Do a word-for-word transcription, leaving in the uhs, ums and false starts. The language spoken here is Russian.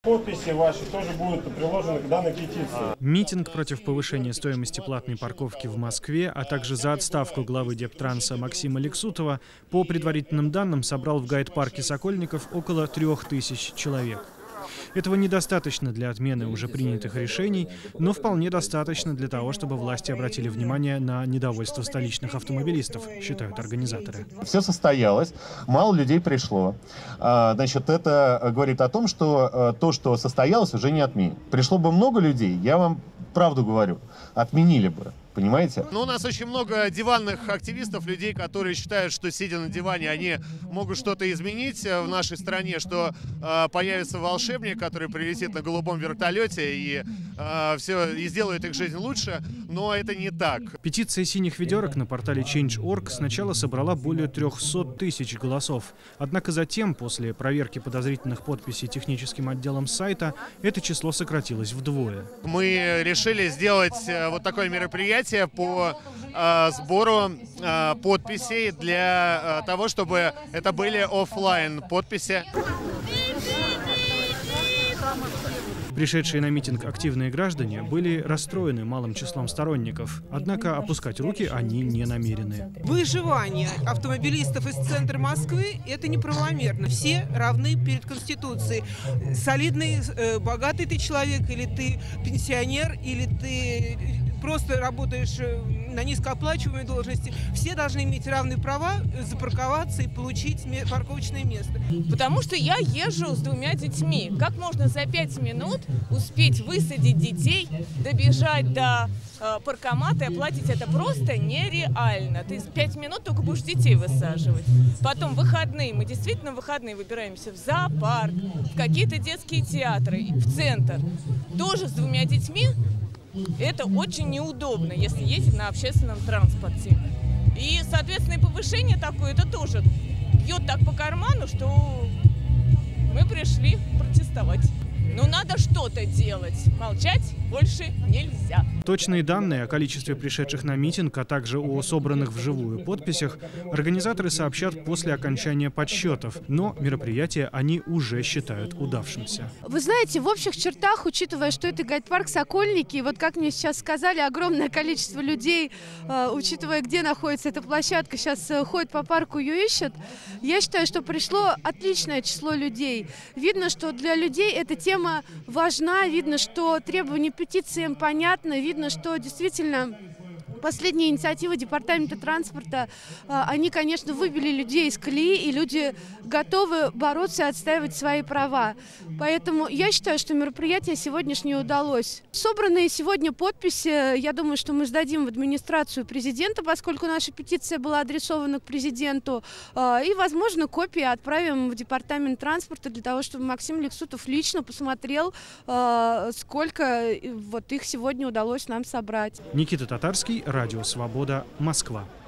Подписи ваши тоже будут приложены к данной петиции. Митинг против повышения стоимости платной парковки в Москве, а также за отставку главы Дептранса Максима Лексутова, по предварительным данным, собрал в гайд-парке Сокольников около трех тысяч человек. Этого недостаточно для отмены уже принятых решений, но вполне достаточно для того, чтобы власти обратили внимание на недовольство столичных автомобилистов, считают организаторы. Все состоялось, мало людей пришло. Значит, это говорит о том, что то, что состоялось, уже не отменит. Пришло бы много людей, я вам правду говорю, отменили бы. Понимаете? Ну, у нас очень много диванных активистов, людей, которые считают, что, сидя на диване, они могут что-то изменить в нашей стране, что э, появится волшебник, который прилетит на голубом вертолете и, э, все, и сделает их жизнь лучше, но это не так. Петиция «Синих ведерок» на портале Change точка орг сначала собрала более трёхсот тысяч голосов. Однако затем, после проверки подозрительных подписей техническим отделом сайта, это число сократилось вдвое. Мы решили сделать вот такое мероприятие по э, сбору э, подписей для э, того, чтобы это были офлайн подписи. Пришедшие на митинг активные граждане были расстроены малым числом сторонников, однако опускать руки они не намерены. Выживание автомобилистов из центра Москвы – это неправомерно. Все равны перед Конституцией. Солидный, богатый ты человек, или ты пенсионер, или ты просто работаешь на низкооплачиваемой должности. Все должны иметь равные права запарковаться и получить парковочное место. Потому что я езжу с двумя детьми. Как можно за пять минут успеть высадить детей, добежать до э, паркомата и оплатить? Это просто нереально. Ты пять минут только будешь детей высаживать. Потом выходные. Мы действительно в выходные выбираемся в зоопарк, в какие-то детские театры, в центр. Тоже с двумя детьми. Это очень неудобно, если ездить на общественном транспорте. И, соответственно, и повышение такое, это тоже бьет так по карману, что мы пришли протестовать. Но надо что-то делать. Молчать больше нельзя. Точные данные о количестве пришедших на митинг, а также о собранных вживую подписях организаторы сообщат после окончания подсчетов, но мероприятие они уже считают удавшимся. Вы знаете, в общих чертах, учитывая, что это гайд-парк Сокольники, и вот как мне сейчас сказали, огромное количество людей, э, учитывая, где находится эта площадка, сейчас э, ходит по парку, ее ищет, я считаю, что пришло отличное число людей. Видно, что для людей эта тема важна, видно, что требования петиции им понятны, видно, что действительно последние инициативы Департамента транспорта, они, конечно, выбили людей из колеи, и люди готовы бороться и отстаивать свои права. Поэтому я считаю, что мероприятие сегодняшнее удалось. Собранные сегодня подписи, я думаю, что мы сдадим в администрацию президента, поскольку наша петиция была адресована к президенту, и, возможно, копии отправим в Департамент транспорта для того, чтобы Максим Лексутов лично посмотрел, сколько вот их сегодня удалось нам собрать. Никита Татарский, Радио Свобода, Москва.